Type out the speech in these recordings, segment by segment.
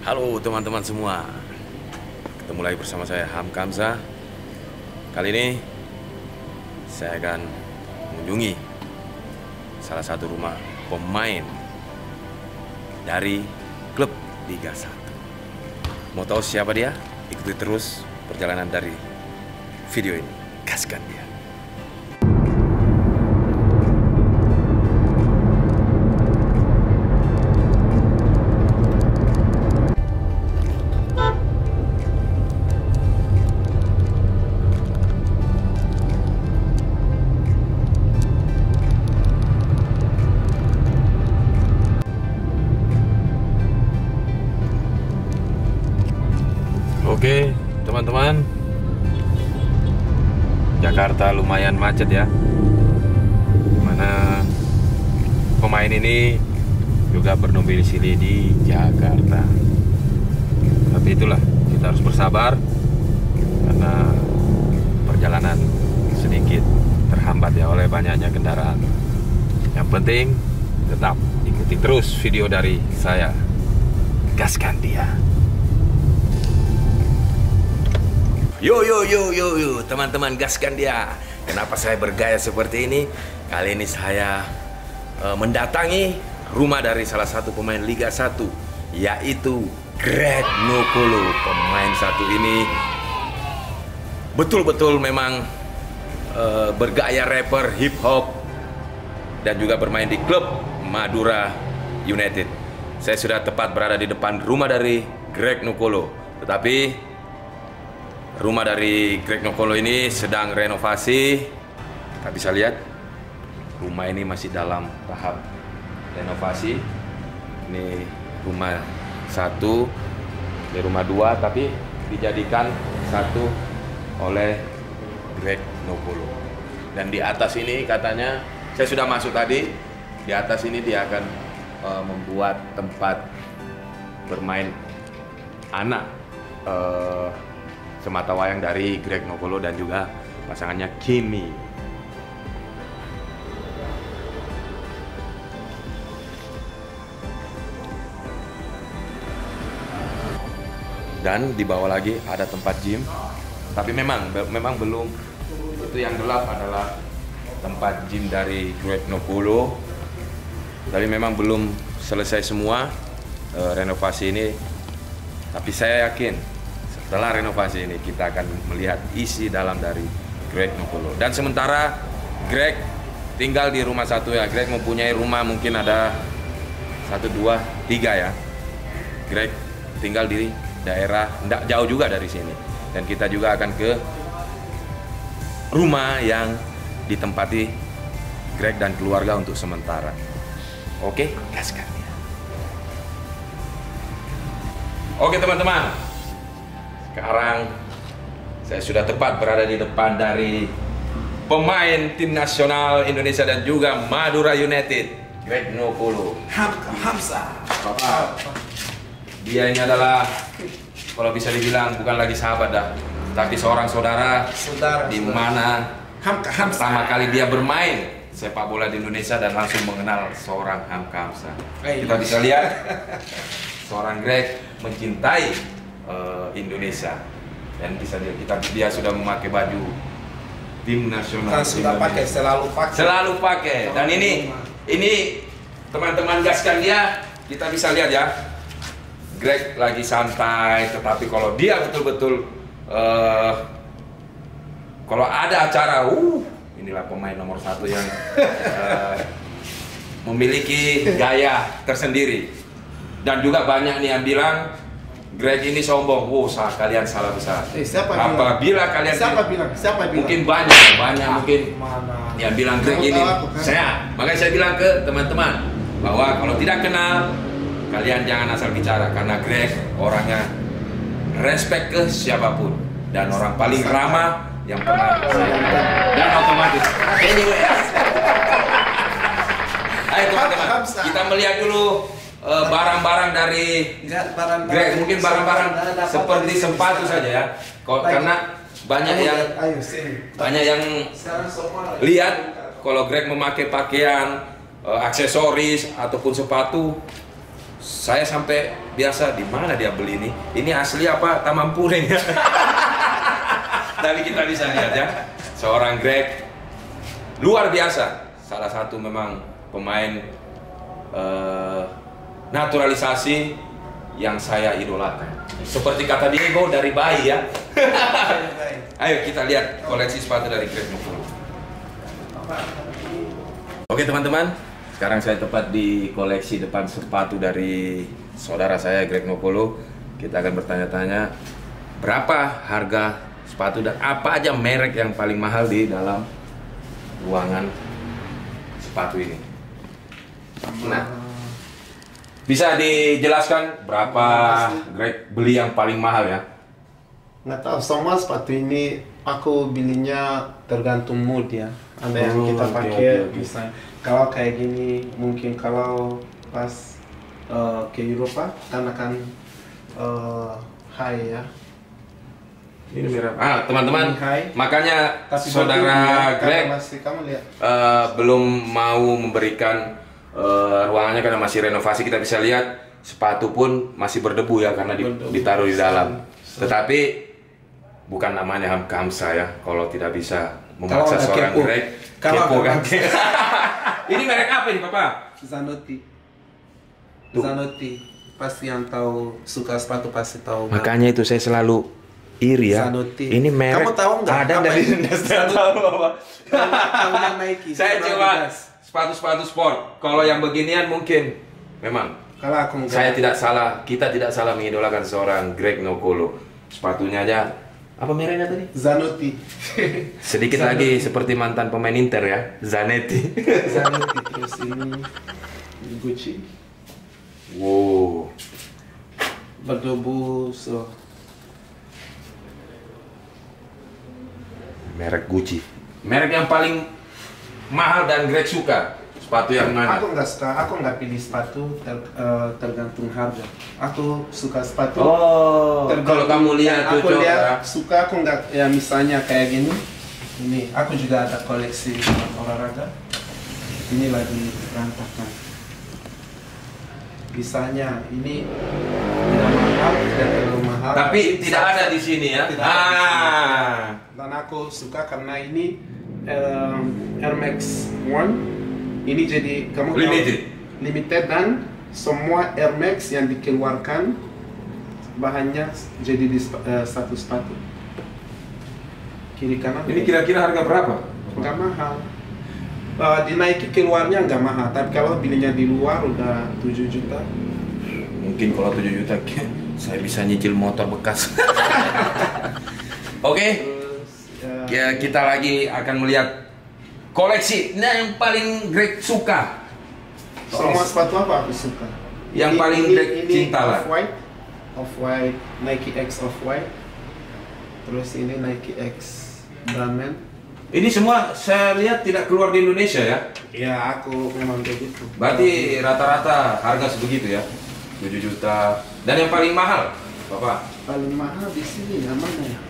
Halo teman-teman semua, ketemu lagi bersama saya Hamkamsa. Kali ini saya akan mengunjungi salah satu rumah pemain dari klub Liga 1. Mau tahu siapa dia? Ikuti terus perjalanan dari video ini. Gaskan dia. Oke, teman-teman, Jakarta lumayan macet ya. Dimana pemain ini juga berdomisili di Jakarta. Tapi itulah, kita harus bersabar karena perjalanan sedikit terhambat ya oleh banyaknya kendaraan. Yang penting tetap ikuti terus video dari saya. Gaskan dia. Yo teman-teman, gaskan dia. Kenapa saya bergaya seperti ini? Kali ini saya mendatangi rumah dari salah satu pemain Liga 1, yaitu Greg Nokolo. Pemain satu ini betul-betul memang bergaya rapper hip hop dan juga bermain di klub Madura United. Saya sudah tepat berada di depan rumah dari Greg Nokolo. Tetapi rumah dari Greg Nokolo ini sedang renovasi. Kita bisa lihat rumah ini masih dalam tahap renovasi. Ini rumah 1, ini rumah 2, tapi dijadikan satu oleh Greg Nokolo. Dan di atas ini katanya, saya sudah masuk tadi, di atas ini dia akan membuat tempat bermain anak semata wayang dari Greg Nokolo dan juga pasangannya Kimi. Dan di bawah lagi ada tempat gym, tapi memang belum. Itu yang gelap adalah tempat gym dari Greg Nokolo, tapi memang belum selesai semua renovasi ini. Tapi saya yakin setelah renovasi ini kita akan melihat isi dalam dari Greg Nokolo. Dan sementara Greg tinggal di rumah 1 ya. Greg mempunyai rumah mungkin ada 1, 2, 3 ya. Greg tinggal di daerah tidak jauh juga dari sini. Dan kita juga akan ke rumah yang ditempati Greg dan keluarga untuk sementara. Oke, gaskan ya. Oke teman-teman, sekarang saya sudah tepat berada di depan dari pemain tim nasional Indonesia dan juga Madura United, Greg Nokolo. Hamsa. Bapak, dia ini adalah, kalau bisa dibilang bukan lagi sahabat dah, tapi seorang saudara di mana pertama kali dia bermain sepak bola di Indonesia dan langsung mengenal seorang Hamkamsa. Kita bisa lihat seorang Greg mencintai Indonesia dan bisa dia sudah memakai baju tim nasional. Sudah pakai, selalu pakai. Dan ini teman-teman, gaskan dia. Kita bisa lihat ya, Greg lagi santai, tetapi kalau dia betul-betul kalau ada acara, inilah pemain nomor 1 yang memiliki gaya tersendiri. Dan juga banyak nih yang bilang Greg ini sombong. Kalian salah besar. Apabila kalian Siapa bilang? Mungkin banyak mungkin mana? yang bilang Greg ini saya. Makanya saya bilang ke teman-teman bahwa kalau tidak kenal, kalian jangan asal bicara, karena Greg orangnya respect ke siapapun dan orang paling ramah yang pernah saya kenal. Dan otomatis anyway. Ayo teman-teman, kita melihat dulu barang-barang dari Greg. Mungkin barang-barang seperti sepatu saja ya, karena banyak yang lihat kalau Greg memakai pakaian, aksesoris ataupun sepatu, Saya sampai biasa di mana dia beli ini? Ini asli apa Taman Puring ya? Tapi kita bisa lihat ya, seorang Greg luar biasa. Salah satu memang pemain naturalisasi yang saya idolakan. Seperti kata Diego, dari bayi ya. Ayo kita lihat koleksi sepatu dari Greg Nokolo. Oke teman-teman, sekarang saya tepat di koleksi depan sepatu dari saudara saya Greg Nokolo. Kita akan bertanya-tanya berapa harga sepatu dan apa aja merek yang paling mahal di dalam ruangan sepatu ini. Nah, bisa dijelaskan berapa Greg beli yang paling mahal ya? Nggak tahu, semua sepatu ini aku belinya tergantung mood ya. Ada yang kita pakai, misalnya kalau kayak gini, mungkin kalau pas ke Eropa karena kan high ya. Ini merah. Teman-teman, makanya Tapi saudara Greg kamu lihat. Belum mau memberikan ruangannya karena masih renovasi. Kita bisa lihat sepatu pun masih berdebu ya karena ditaruh di dalam. Tetapi bukan namanya Hamsa ya kalau tidak bisa memaksa seorang kepo. Greg Kalau kepo kan. Ini merek apa ini Papa? Zanotti. Tuh. Zanotti. Pasti yang tahu suka sepatu pasti tahu. Makanya itu saya selalu iri ya. Zanotti. Ini merek. Kamu tahu nggak? Ada dari saya tahu apa. Tahunya Nike. Saya coba sepatu-sepatu sport. Kalau yang beginian mungkin memang. Kalau aku enggak. Saya tidak salah, kita tidak salah mengidolakan seorang Greg Nokolo. Sepatunya aja, apa mereknya tadi? Zanotti. Sedikit lagi seperti mantan pemain Inter ya, Zanetti. Zanotti, terus ini Gucci. Wow. Berdebu, so. Merek Gucci. Merek yang paling mahal dan Greg suka. Sepatu yang mana? Aku nggak suka, aku nggak pilih sepatu tergantung harga. Aku suka sepatu. Kalau kamu lihat aku cocok ya. suka, aku nggak ya misalnya kayak gini. Ini aku juga ada koleksi olahraga. Ini lagi berantakan. Misalnya ini tidak mahal, tidak terlalu mahal. Tapi tidak ada di sini ya. Tidak ada di sini. Dan aku suka karena ini Air Max One. Ini jadi kamu limited dan semua Air Max yang dikeluarkan bahannya jadi di satu sepatu. Kiri kanan. Ini kira-kira harga berapa? Nggak mahal. Di Nike keluarnya nggak mahal, tapi kalau belinya di luar udah 7 juta. Mungkin kalau 7 juta saya bisa nyicil motor bekas. Oke. Ya, kita lagi akan melihat koleksi yang paling Greg suka. Semua sepatu apa aku suka. Yang paling Greg cinta lah. Off-white, Nike X Off-white. Terus ini Nike X Brandman. Ini semua saya lihat tidak keluar di Indonesia ya? Ya, aku memang begitu. Berarti rata-rata harga sebegitu ya? 7 juta. Dan yang paling mahal, Bapak? Paling mahal di sini yang mana ya?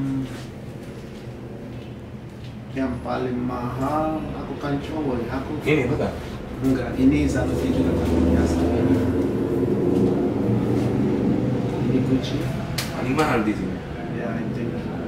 Yang paling mahal, aku kan cowok ya. Ini bukan? Enggak, ini Zanotti juga kan biasa. Ini Gucci. Paling mahal di sini. Ya, itu.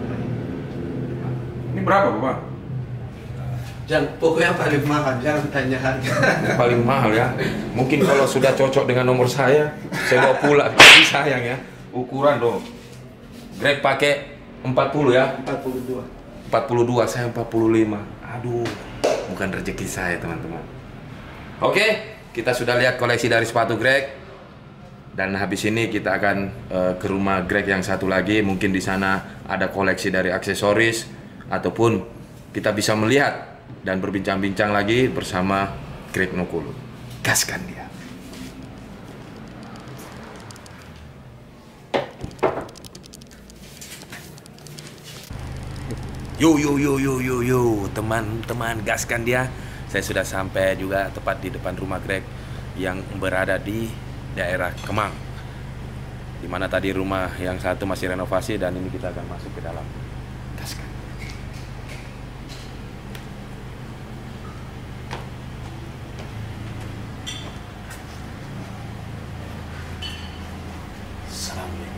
Ini berapa, Bapak? Pokoknya paling mahal, jangan tanya harga. Paling mahal ya. Mungkin kalau sudah cocok dengan nomor saya bawa pulang. Tapi sayang ya. Ukuran dong. Greg pakai 40 ya? 42. 42, saya 45. Aduh, bukan rezeki saya teman-teman. Oke, kita sudah lihat koleksi dari sepatu Greg. Dan habis ini kita akan ke rumah Greg yang satu lagi. Mungkin di sana ada koleksi dari aksesoris. Ataupun kita bisa melihat dan berbincang-bincang lagi bersama Greg Nokolo. Gaskan dia. Yo, teman-teman, gaskan dia. Saya sudah sampai juga tepat di depan rumah Greg yang berada di daerah Kemang. Dimana tadi rumah yang satu masih renovasi dan ini kita akan masuk ke dalam. Gaskan. Amin.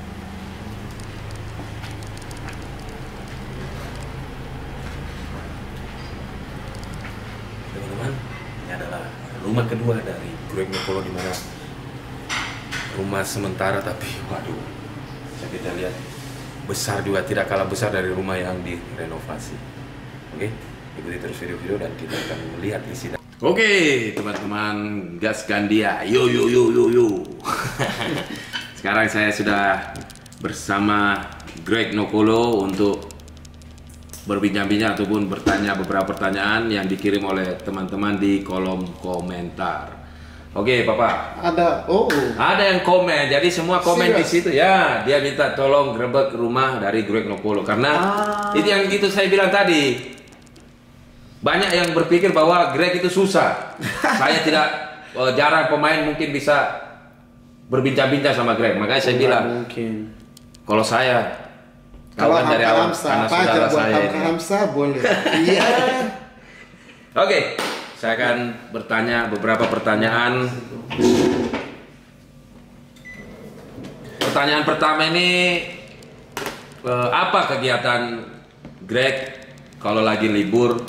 Teman-teman, ini adalah rumah kedua dari Greg Nokolo, di mana rumah sementara, tapi waduh, bisa kita lihat besar juga, tidak kalah besar dari rumah yang direnovasi. Oke, ikuti terus video-video dan kita akan melihat isi. Oke, teman-teman, gaskan dia. Yo yo yo yo yo. Sekarang saya sudah bersama Greg Nokolo untuk berbincang-bincang ataupun bertanya beberapa pertanyaan yang dikirim oleh teman-teman di kolom komentar. Oke, Papa. Ada yang komen. Jadi semua komen di situ ya. Dia minta tolong grebek rumah dari Greg Nokolo karena itu saya bilang tadi. Banyak yang berpikir bahwa Greg itu susah. Saya tidak jarang pemain mungkin bisa berbincang-bincang sama Greg. Makanya saya bilang mungkin. Kalau saya kawan dari awal karena saudara saya ini. Hamsa boleh. Iya. Oke, saya akan bertanya beberapa pertanyaan. Pertanyaan pertama ini, apa kegiatan Greg kalau lagi libur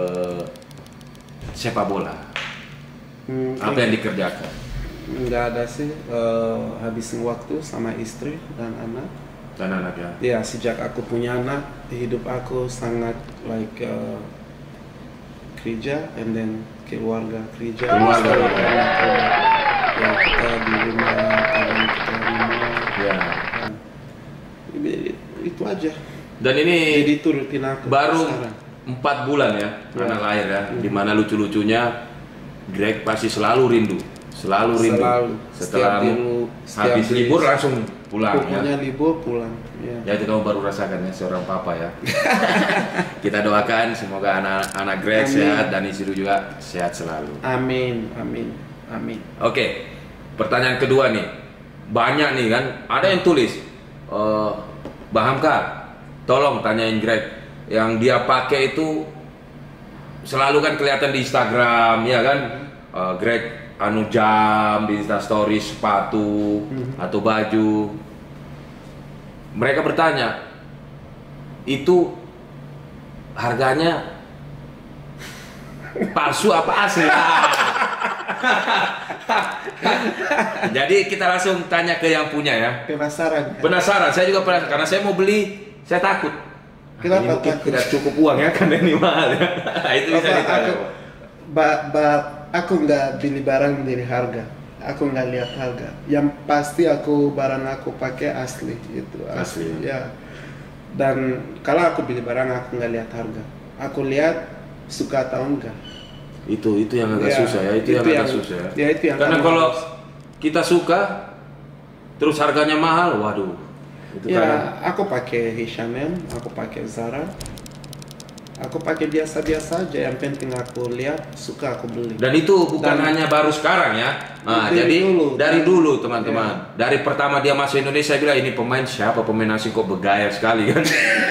sepak bola? Apa yang dikerjakan? Nggak ada sih, habisin waktu sama istri dan anak. Dan anak ya? Ya, sejak aku punya anak, hidup aku sangat kerja, and then keluarga kerja. Keluarga. Ya, kita di rumah, kadang kita di mall. Ya. Itu aja. Dan ini Jadi itu rutin aku. baru sekarang. 4 bulan ya, anak lahir ya. Dimana lucu-lucunya Greg pasti selalu rindu. Selalu rindu. Setelah habis libur langsung pulang. Pokoknya Ya. libur pulang. Ya. Ya, itu kamu baru rasakan ya seorang papa ya. Kita doakan semoga anak Greg sehat dan istri juga sehat selalu. Amin, amin, amin. Oke, pertanyaan kedua nih. Banyak nih kan, ada yang tulis, Bang Hamka, tolong tanyain Greg. Yang dia pakai itu selalu kan kelihatan di Instagram, ya kan? Greg anu jam di Instastory, sepatu atau baju. Mereka bertanya, itu harganya palsu apa asli? Jadi kita langsung tanya ke yang punya ya. Penasaran? Penasaran, saya juga penasaran karena saya mau beli, saya takut. Kenapa Ini mungkin takut? tidak cukup uang ya karena ini mahal ya. Itu bisa ditanya. Aku nggak beli barang dari harga. Aku nggak lihat harga. Yang pasti barang aku pakai asli itu. Asli. Ya. Dan kalau aku beli barang aku nggak lihat harga. Aku lihat suka atau enggak. Itu yang agak Ya, susah ya. Itu yang agak susah ya. Ya, itu yang Karena kamu kalau harus. kita suka terus harganya mahal, waduh. Itu Ya, kadang. aku pakai H&M, aku pakai Zara. Aku pakai biasa-biasa aja, yang penting aku lihat, suka aku beli. Dan itu bukan hanya baru sekarang ya. Nah, dari dulu teman-teman. Dari pertama dia masuk Indonesia, saya bilang ini pemain siapa, pemain asing kok bergaya sekali kan.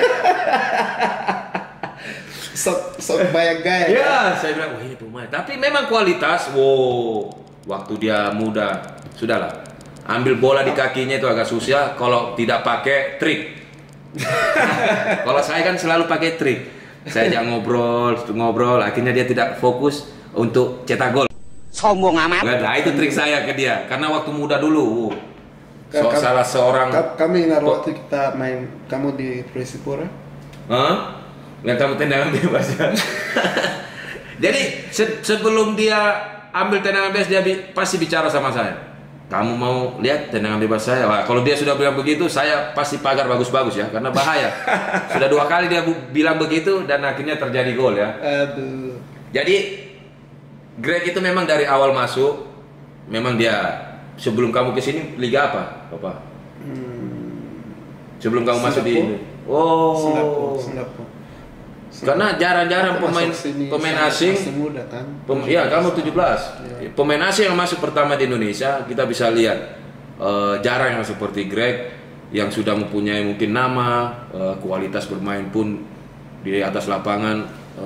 Sok banyak gaya. Ya, saya bilang wah ini pemain. Tapi memang kualitas, waktu dia muda, sudahlah. Ambil bola di kakinya itu agak susah kalau tidak pakai trik. Kalau saya kan selalu pakai trik. Saya ajak ngobrol, akhirnya dia tidak fokus untuk cetak gol. Sombong amat. Nah, itu trik saya ke dia. Karena waktu muda dulu, salah seorang. Kami ingat waktu kita main, kamu di Persipura? Hah? Nggak tahu tendangan bebas ya. Jadi sebelum dia ambil tendangan bebas, dia pasti bicara sama saya. Kamu mau lihat tendangan bebas saya? Wah, kalau dia sudah bilang begitu, saya pasti pagar bagus-bagus ya, karena bahaya. Sudah 2 kali dia bilang begitu dan akhirnya terjadi gol ya. Aduh. Jadi Greg itu memang dari awal masuk, memang dia sebelum kamu ke sini liga apa, Bapak? Sebelum kamu masuk di ini. Singapura. Karena jarang-jarang pemain asing. Masih muda kan? Ya, kamu 17. Pemain asing yang masuk pertama di Indonesia, kita bisa lihat jarang yang seperti Greg yang sudah mempunyai mungkin nama, kualitas bermain pun di atas lapangan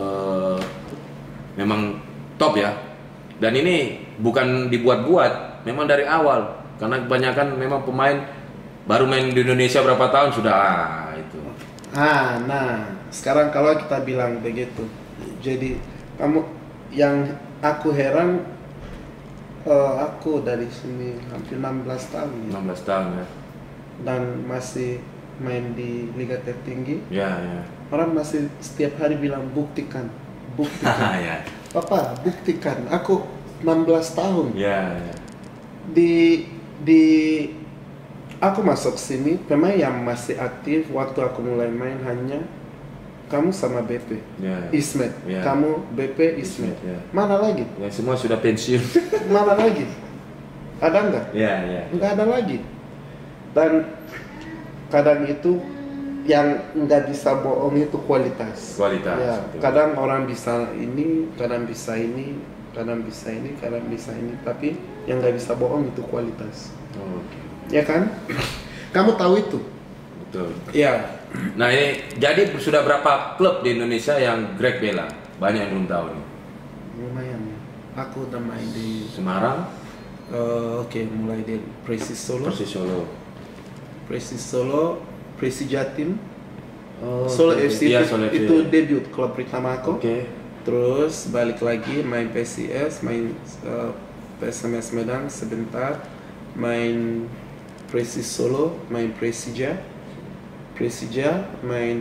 memang top ya. Dan ini bukan dibuat-buat, memang dari awal. Karena kebanyakan memang pemain baru main di Indonesia berapa tahun sudah itu. Nah, sekarang kalau kita bilang begitu, jadi kamu yang aku heran, aku dari sini hampir 16 tahun ya. 16 tahun ya. Dan masih main di liga tertinggi. Ya, ya. Orang masih setiap hari bilang buktikan, buktikan. Ya. Papa, buktikan. Aku 16 tahun. Ya, ya. Di aku masuk sini, pemain yang masih aktif waktu aku mulai main hanya kamu sama BP, Ya. Ismet, Ya. kamu BP Ismet. Ya. Mana lagi? Ya, semua sudah pensiun. Mana lagi? Ada nggak? Ya, ya. Nggak ada lagi. Dan kadang itu yang nggak bisa bohong itu kualitas. Kualitas. Ya, Betul. kadang orang bisa ini, kadang bisa ini, kadang bisa ini, kadang bisa ini. Tapi yang nggak bisa bohong itu kualitas. Oh, oke. Ya kan? Kamu tahu itu? Betul. Ya. Nah ini jadi sudah berapa klub di Indonesia yang Greg bela? Banyak yang belum tahu nih. Lumayan ya. Aku udah main di Semarang, oke, mulai dari Persis Solo, Persis Solo. Persis Solo, Persis Jatim, Oh, Solo oke. FC Iya, Solo FC. itu debut klub pertama aku. Oke. Terus balik lagi main PSIS, main PSMS Medan sebentar, main Persis Solo, main Persija, main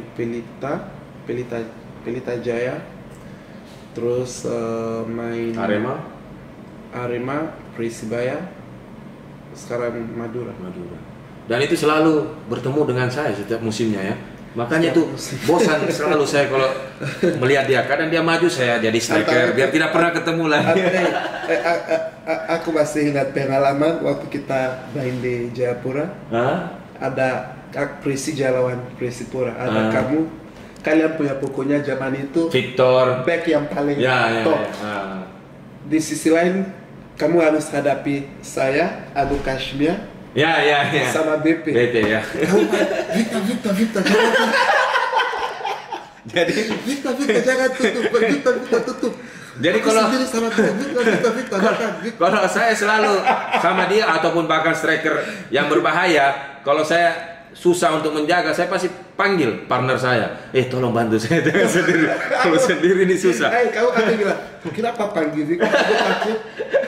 Pelita Jaya, terus main Arema, Persibaya, sekarang Madura. Dan itu selalu bertemu dengan saya setiap musimnya ya. Makanya itu bosan selalu saya kalau melihat dia. Kadang dia maju saya jadi striker biar tidak pernah ketemu lagi. Aku masih ingat pengalaman waktu kita main di Jayapura. Hah? Ada Persija lawan Persipura. Ada kalian punya pokoknya zaman itu Victor, back yang paling ya, top. ya. Di sisi lain kamu harus hadapi saya, Abu Kashmir, Ya. sama BP. ya. Victor, jangan tutup. Jadi Victor, jangan tutup. Victor, tutup. Jadi Aku kalau sendiri sama Victor, kalau saya selalu sama dia ataupun bahkan striker yang berbahaya, kalau saya susah untuk menjaga, saya pasti panggil partner saya. Tolong bantu saya jangan sendiri. Kalau sendiri ini susah. Kamu bilang, kenapa panggil Victor? Aku takut.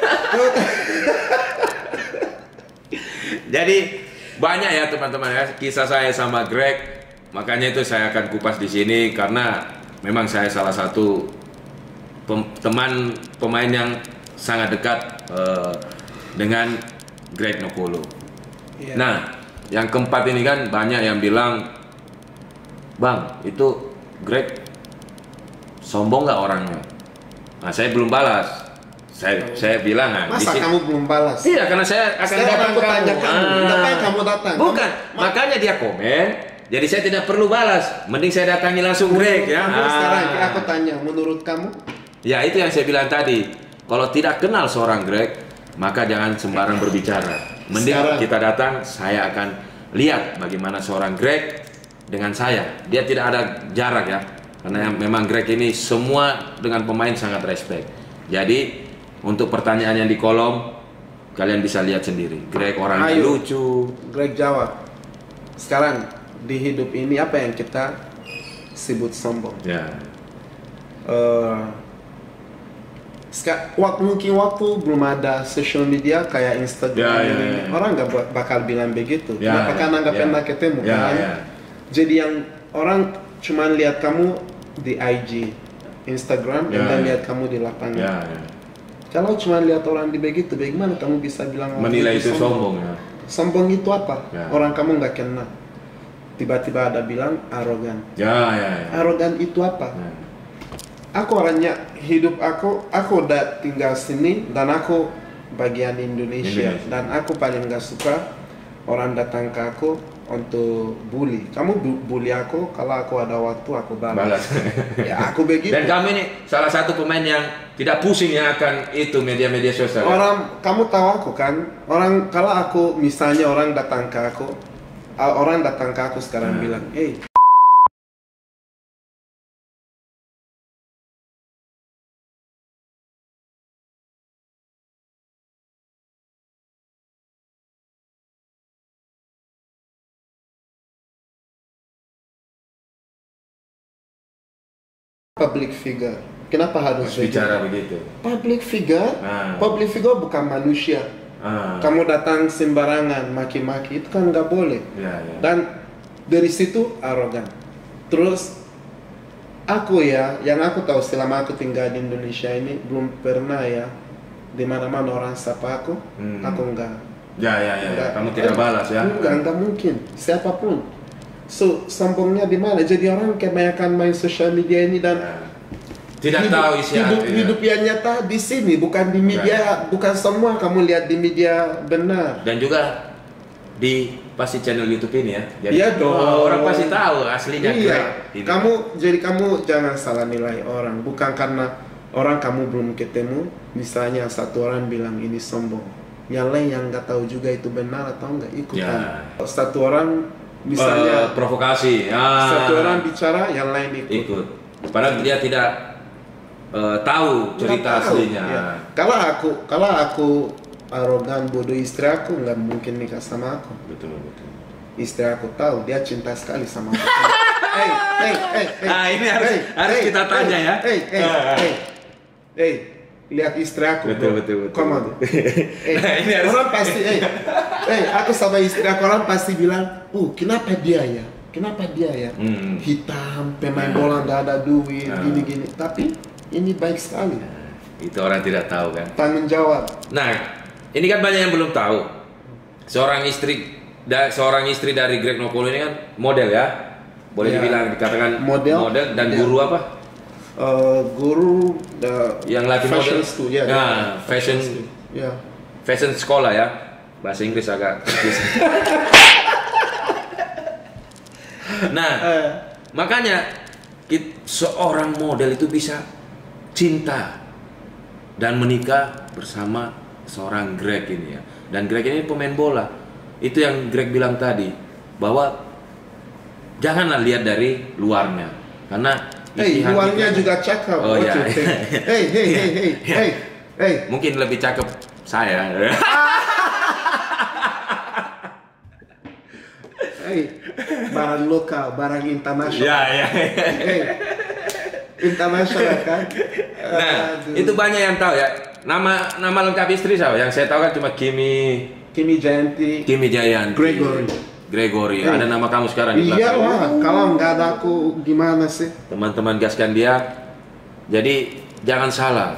Jadi banyak ya teman-teman ya kisah saya sama Greg. Makanya itu saya akan kupas di sini karena memang saya salah satu teman pemain yang sangat dekat dengan Greg Nokolo. Iya. Nah, yang keempat ini kan banyak yang bilang, Bang, itu Greg sombong nggak orangnya? Nah, saya belum balas. Saya bilang Masa kamu belum balas? Iya, karena saya akan datang aku tanya kamu. Ngapain kamu datang? Bukan, makanya dia komen. Jadi saya tidak perlu balas. Mending saya datangi langsung Greg ya. Sekarang aku tanya, menurut kamu? Ya itu yang saya bilang tadi. Kalau tidak kenal seorang Greg, maka jangan sembarang berbicara. Mending Sekarang. kita datang, saya akan lihat bagaimana seorang Greg dengan saya. Dia tidak ada jarak ya. Karena memang Greg ini semua dengan pemain sangat respect. Jadi untuk pertanyaan yang di kolom, kalian bisa lihat sendiri. Greg orangnya lucu. Greg jawab. Sekarang di hidup ini apa yang kita sebut sombong? Ya. Mungkin waktu belum ada social media kayak Instagram Ya. orang nggak bakal bilang begitu. Ya, Kenapa? Karena nggak ya. pernah ketemu Ya, kan? ya. Jadi yang orang cuma lihat kamu di IG, Instagram, Ya, dan ya. lihat kamu di lapangan. Ya. Kalau cuma lihat orang di begitu, bagaimana kamu bisa bilang Menilai itu sombong ya. Sombong itu apa? Ya. Orang kamu nggak kenal. Tiba-tiba ada bilang arogan. Ya. Arogan itu apa? Ya. Aku orangnya hidup aku udah tinggal sini dan aku bagian Indonesia. Dan aku paling nggak suka orang datang ke aku untuk bully. Kamu bully aku, kalau aku ada waktu aku balas. Ya aku begitu. Dan kamu ini salah satu pemain yang tidak pusing ya akan itu media-media sosial. Kamu tahu aku kan? Kalau aku misalnya orang datang ke aku sekarang bilang, public figure. Kenapa harus bicara begitu? Public figure, public figure bukan manusia. Kamu datang sembarangan maki-maki itu kan nggak boleh. Dan dari situ arogan. Terus aku ya, yang aku tahu selama aku tinggal di Indonesia ini belum pernah ya di mana-mana orang sapa aku enggak. Enggak. Kamu tidak balas ya? Enggak mungkin. Siapapun. So sombongnya di mana? Jadi orang kebanyakan main sosial media ini dan tidak tahu isi hidup yang nyata di sini, bukan di media, bukan semua kamu lihat di media benar. Dan juga di pasti channel YouTube ini ya. Jadi iya dong. Orang pasti tahu aslinya Greg. Kamu jangan salah nilai orang, bukan karena orang kamu belum ketemu, misalnya satu orang bilang ini sombong, yang lain yang nggak tahu juga itu benar atau enggak ikutan. Satu orang misalnya provokasi, satu orang bicara, yang lain ikut. Padahal dia tidak tahu cerita aslinya. Ya. Kalau aku arogan bodoh, istri aku nggak mungkin nikah sama aku. Betul. Istri aku tahu dia cinta sekali sama aku. Ini harus kita tanya ya. Lihat istri aku. Betul. Come on. Ini harus. Orang pasti. Aku sama istri aku, orang pasti bilang, kenapa dia ya? Hitam, pemain bola nggak ada duit, gini-gini. Tapi ini baik sekali. Itu orang tidak tahu kan. Tanggung jawab. Nah, ini kan banyak yang belum tahu. Seorang istri dari Greg Nokolo ini kan model ya. Boleh dibilang dikatakan model dan guru apa? Guru yang lagi fashion model. school, ya. Fashion sekolah ya. Bahasa Inggris agak Nah, makanya seorang model itu bisa cinta dan menikah bersama seorang Greg ini ya. Dan Greg ini pemain bola. Itu yang Greg bilang tadi, bahwa janganlah lihat dari luarnya, karena luarnya juga cakep. Oh ya. Hey. Mungkin lebih cakep saya. Barang lokal, barang internasional. Ya. Internasional kan. Nah, itu banyak yang tahu ya. Nama lengkap istri siapa? Yang saya tahu kan cuma Kimi Jayanti. Gregory. Ada nama kamu sekarang di belakang. Iya lah, kalau nggak ada aku gimana sih? Teman-teman gaskan dia. Jadi jangan salah.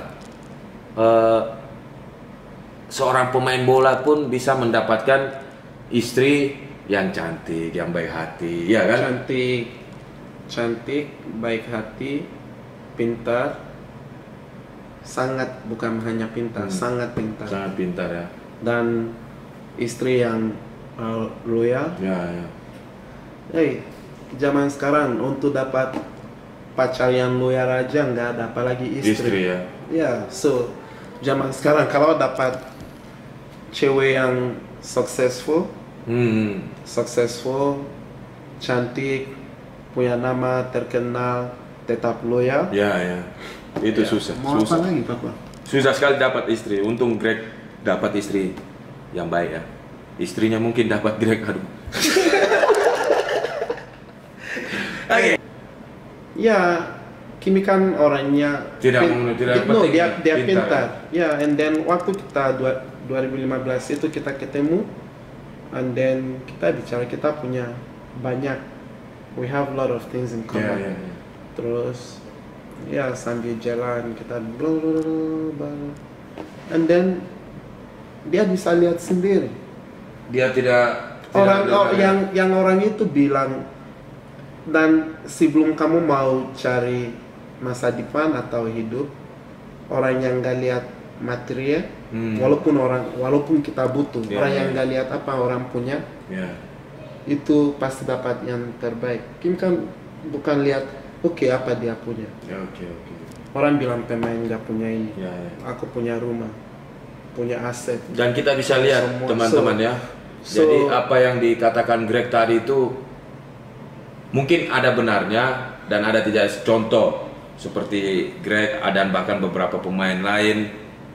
Seorang pemain bola pun bisa mendapatkan istri yang cantik, yang baik hati, ya kan? Cantik, baik hati, pintar, sangat, bukan hanya pintar, sangat pintar. Sangat pintar ya. Dan istri yang loyal. Ya. Zaman sekarang untuk dapat pacar yang loyal aja nggak ada, apalagi istri ya. Ya, so zaman sekarang kalau dapat cewek yang successful, cantik, punya nama terkenal, tetap loyal. Ya. Itu susah. Mau apa lagi, Papa? Susah sekali dapat istri. Untung Greg dapat istri yang baik ya. Istrinya mungkin dapat Greg, aduh. Oke. Ya, Kimi kan orangnya tidak penting. Dia pintar. Ya, and then waktu kita 2015 itu kita ketemu, and then kita bicara, kita punya banyak, we have a lot of things in common. Yeah. Terus ya sambil jalan kita and then dia bisa lihat sendiri. Dia tidak yang orang itu bilang, dan sebelum kamu mau cari masa depan atau hidup, orang yang gak lihat materi, walaupun kita butuh, orang yang gak lihat apa orang punya, itu pasti dapat yang terbaik. Kim kan bukan lihat apa dia punya. Orang bilang pemain gak punya ini, aku punya rumah, punya aset. Dan kita bisa lihat teman-teman ya. Jadi apa yang dikatakan Greg tadi itu mungkin ada benarnya dan ada tidak. Contoh seperti Greg dan bahkan beberapa pemain lain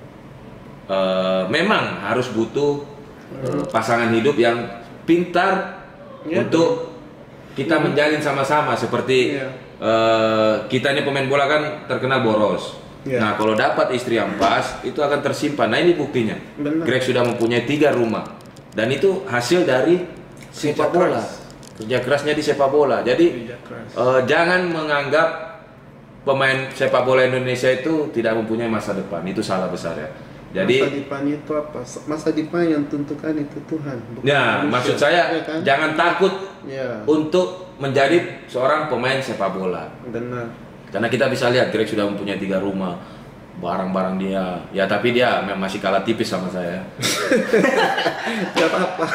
memang harus butuh pasangan hidup yang pintar untuk kita menjalin sama-sama, seperti kita ini pemain bola kan terkenal boros. Nah, kalau dapat istri yang pas, itu akan tersimpan. Nah, ini buktinya. Benar. Greg sudah mempunyai 3 rumah. Dan itu hasil dari sepak bola. Kerja kerasnya di sepak bola. Jadi, jangan menganggap pemain sepak bola Indonesia itu tidak mempunyai masa depan. Itu salah besar ya. Jadi, masa depan itu apa? Masa depan yang tentukan itu Tuhan. Ya, maksud saya, kan? jangan takut untuk menjadi seorang pemain sepak bola. Benar. Karena kita bisa lihat Greg sudah mempunyai 3 rumah, barang-barang dia. Ya tapi dia masih kalah tipis sama saya. Gak apa-apa.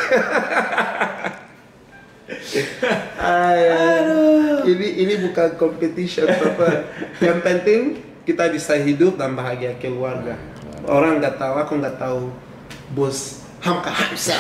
Ini bukan competition apa. Yang penting kita bisa hidup dan bahagia keluarga. Orang nggak tahu, aku nggak tahu bos Hamka Hamsa.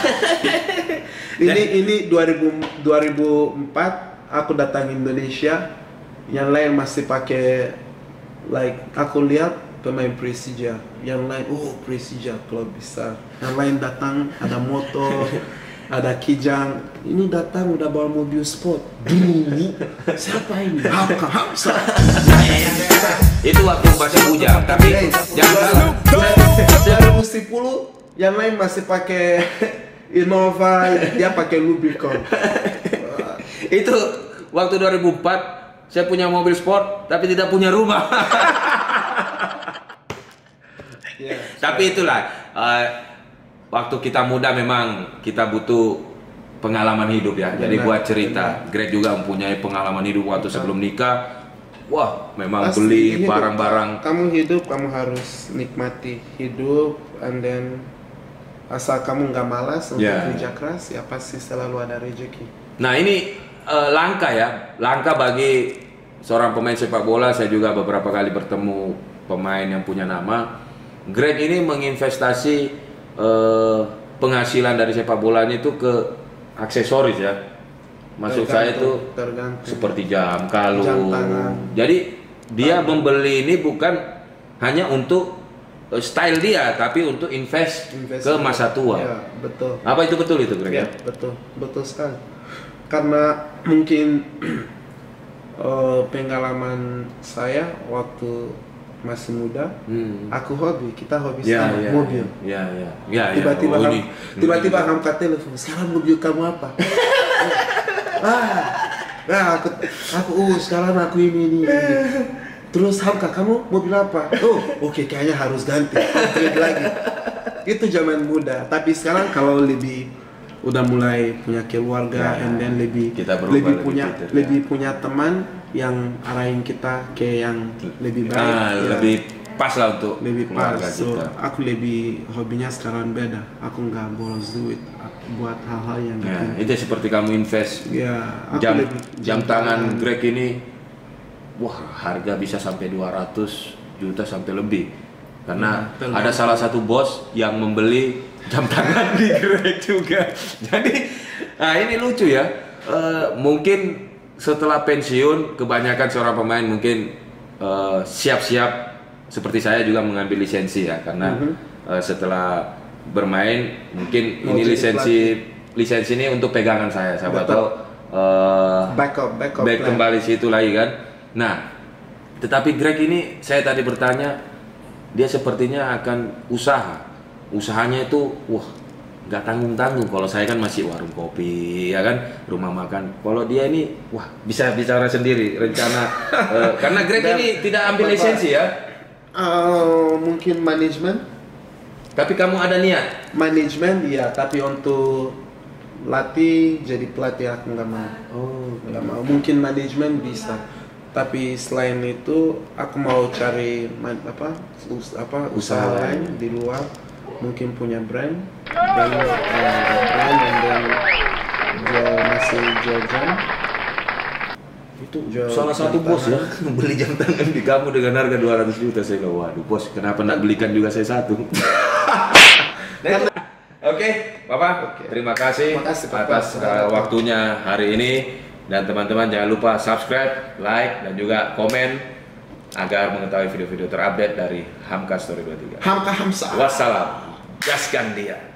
ini 2004 aku datang Indonesia. Yang lain masih pakai, aku lihat pemain Persija, yang lain Persija klub besar, yang lain datang ada motor, ada kijang, ini datang udah bawa mobil sport. Siapa ini? Hamka Hamsa. Itu waktu bahasa bujang, tapi jangan salah. 2010 yang lain masih pakai Innova, dia pakai Rubicon. Itu waktu 2004 saya punya mobil sport tapi tidak punya rumah. Tapi itulah waktu kita muda memang kita butuh pengalaman hidup ya. Jadi buat cerita, Greg juga mempunyai pengalaman hidup waktu sebelum nikah. Wah, memang pasti beli barang-barang. Kamu hidup, kamu harus nikmati hidup, and then asal kamu nggak malas untuk kerja keras, ya pasti selalu ada rezeki. Nah ini langka ya, langka bagi seorang pemain sepak bola. Saya juga beberapa kali bertemu pemain yang punya nama. Greg ini menginvestasi penghasilan dari sepak bolanya itu ke aksesoris ya. Maksud saya itu seperti jam, kalung. Jadi dia membeli ini bukan hanya untuk style dia, tapi untuk invest ke masa tua. Ya, betul. Apa itu betul itu Greg? Ya, betul, betul sekali. Karena mungkin pengalaman saya waktu masih muda, aku kita hobi sama mobil. Tiba-tiba angkat telepon, sekarang mobil kamu apa? aku sekarang aku ini. Terus Hamka, kamu mobil apa? Oke, kayaknya harus ganti lagi. Itu zaman muda. Tapi sekarang kalau udah mulai punya keluarga, and then lebih punya teman yang arahin kita ke yang lebih baik, lebih pas lah untuk lebih pas. So, aku lebih hobinya sekarang beda. Aku nggak boros duit buat hal-hal yang itu seperti kamu invest jam tangan Greg ini, wah harga bisa sampai 200 juta sampai lebih. Karena ada salah satu bos yang membeli jam tangan di Greg juga. Jadi, nah ini lucu ya. Mungkin setelah pensiun, kebanyakan seorang pemain mungkin siap-siap seperti saya juga mengambil lisensi ya. Karena setelah bermain, mungkin ini lisensi ini untuk pegangan saya. Siapa tahu back kembali situ lagi kan. Nah, tetapi Greg ini saya tadi bertanya, dia sepertinya akan usahanya itu nggak tanggung-tanggung. Kalau saya kan masih warung kopi ya kan, rumah makan. Kalau dia ini bisa bicara sendiri rencana karena Greg ini tidak ambil lisensi ya. Mungkin manajemen. Tapi kamu ada niat? Manajemen ya, tapi untuk latih jadi pelatih aku nggak mau. Nggak mau. Mungkin manajemen bisa. Tapi selain itu aku mau cari usaha lain di luar, mungkin punya brand and then masih jual jam. Itu salah satu bos ya beli jam tangan di kamu dengan harga 200 juta. Saya bilang, waduh bos, kenapa nak belikan juga saya satu? Oke, Bapak, terima kasih atas waktunya hari ini. Dan teman-teman jangan lupa subscribe, like, dan juga komen agar mengetahui video-video terupdate dari Hamka Story 23. Hamka Hamsa. Wassalam. Gaskan dia.